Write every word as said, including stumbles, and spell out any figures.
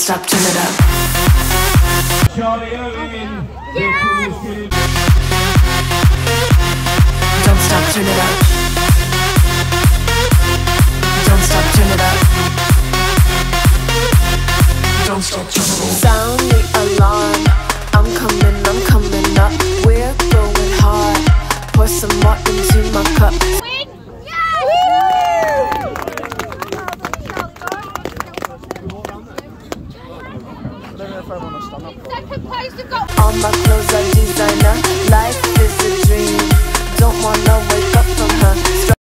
stop, turn it up. Charlie Owen. Don't stop, turn it up. Don't stop, turn it up. Don't stop, turn it up. Sound the alarm. I'm coming, I'm coming up. We're going hard. Pour some more into my cup. All my clothes are designer. Life is a dream. Don't wanna wake up from her.